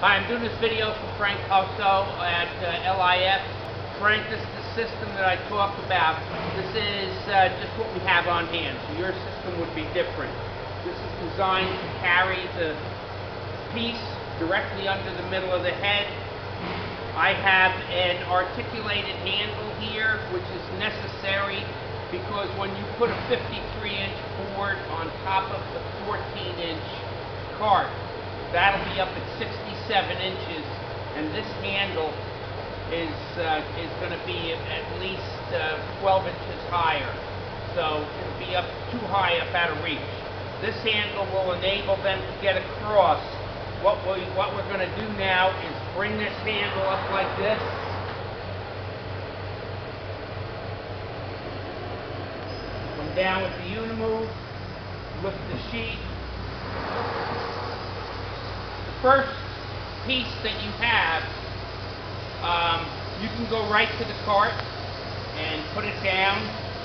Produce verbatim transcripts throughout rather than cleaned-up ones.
Hi, I'm doing this video for Frank Coso at uh, L I F. Frank, this is the system that I talked about. This is uh, just what we have on hand, so your system would be different. This is designed to carry the piece directly under the middle of the head. I have an articulated handle here, which is necessary because when you put a fifty-three inch board on top of the fourteen inch cart, that'll be up at sixty-seven inches, and this handle is uh, is going to be at least uh, twelve inches higher, so it'll be up too high up out of reach. This handle will enable them to get across. What we what we're going to do now is bring this handle up like this. Come down with the UniMove, lift the sheet. First piece that you have, um, you can go right to the cart and put it down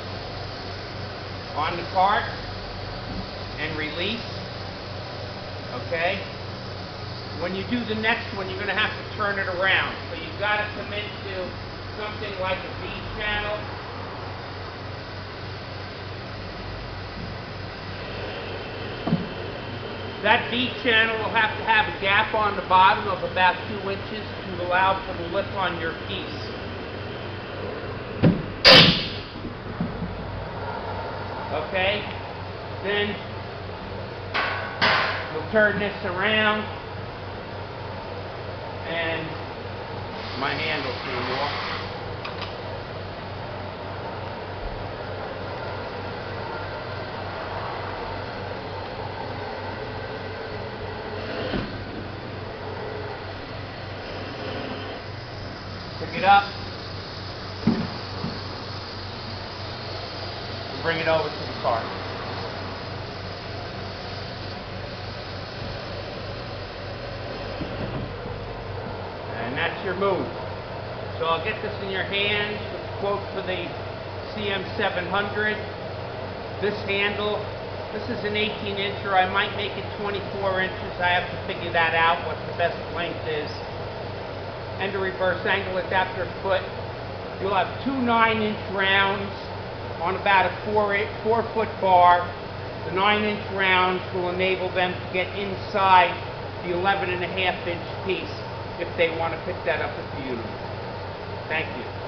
on the cart and release. Okay? When you do the next one, you're going to have to turn it around. So you've got to come into something like a V channel. That V channel will have to have a gap on the bottom of about two inches to allow for the lift on your piece. Okay? Then we'll turn this around and my handle came off. Pick it up and bring it over to the cart. And that's your move. So I'll get this in your hands with a quote for the C M seven hundred. This handle, this is an eighteen incher. I might make it twenty-four inches. I have to figure that out, what the best length is. And a reverse angle adapter foot. You'll have two nine inch rounds on about a four, eight, four foot bar. The nine inch rounds will enable them to get inside the eleven and a half inch piece if they want to pick that up at the UniMove. Thank you.